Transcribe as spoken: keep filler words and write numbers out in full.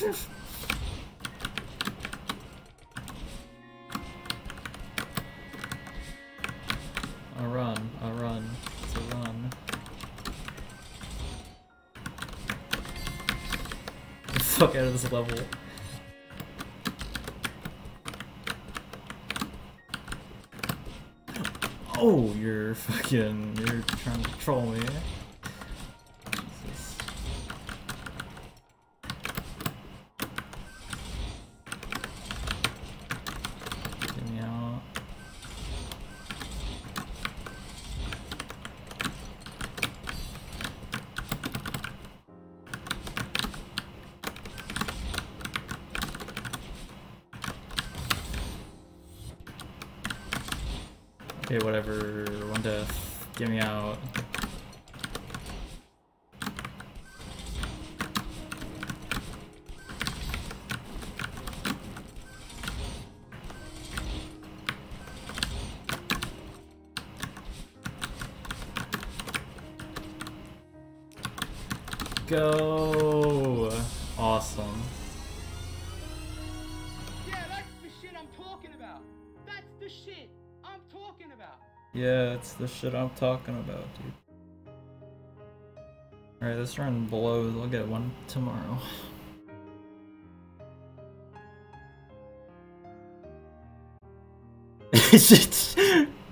A run, a run, it's a run. Get the fuck out of this level. Oh, you're fucking, you're trying to troll me. Jesus. Get me out. Okay, whatever. One death. Get me out. Go! Awesome. Yeah, that's the shit I'm talking about. That's the shit I'm talking about. Yeah, it's the shit I'm talking about, dude. Alright, let's run below. I'll get one tomorrow. It's just